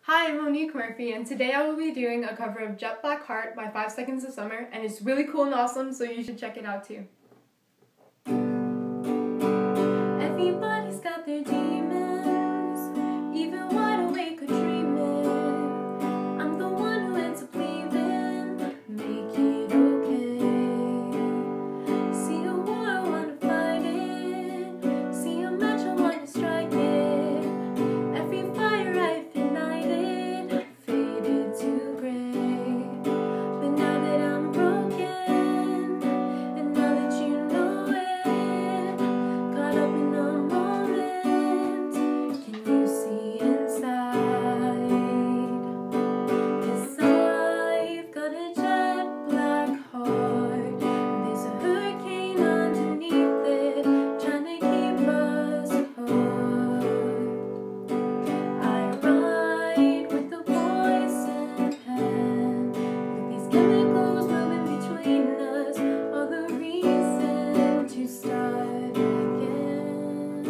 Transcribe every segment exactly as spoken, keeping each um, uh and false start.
Hi, I'm Monique Murphy, and today I will be doing a cover of Jet Black Heart by five seconds of Summer, and it's really cool and awesome, so you should check it out too. Everybody's got their demons, even wide awake or dreaming. I'm the one who ends up leaving, make it okay. See a war, I wanna fight it. See a match, I wanna strike it. Every fire I've ignited faded to gray. But now that I'm broken, and now that you know it, caught up in a moment, can you see inside? 'Cause I've got a jet black heart. There's a hurricane underneath it, trying to keep us apart. I ride with the poison pen, with these chemicals moving between us, all the reason to start again.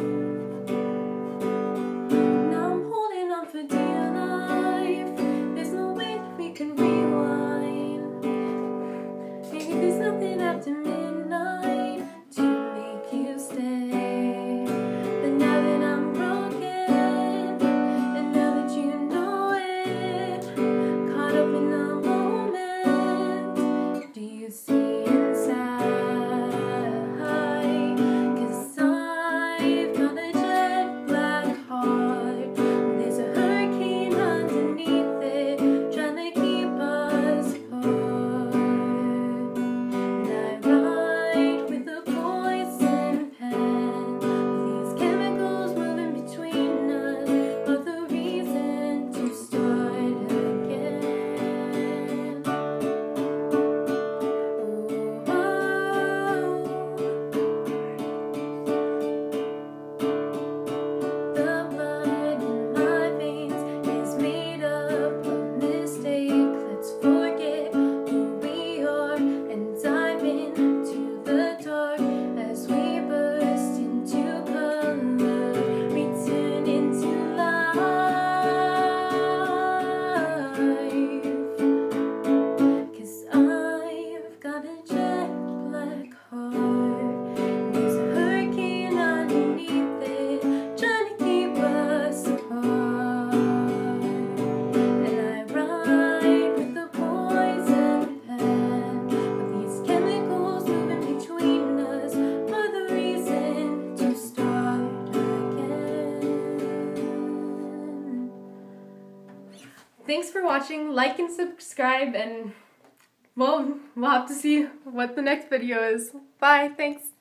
Now I'm holding on for dear life. There's no way that we can rewind. Maybe there's nothing after midnight to make you stay. But now that I'm broken, and now that you know it, caught up in a moment, do you see inside? 'Cause I've got a jet black heart. There's a hurricane underneath it, trying to keep us apart. And I ride with a poison pen, with these chemicals moving between us, are the reason to start again. The blood in my veins is made up of mistake. Let's forget who we are and dive into the dark as we burst into color, return into life. 'Cause I've got a jet black heart. There's a hurricane underneath it, trying to keep us apart. And I ride with the poison pen, with these chemicals moving between us, are the reason to start again. Thanks for watching, like and subscribe, and well, we'll have to see what the next video is. Bye, thanks!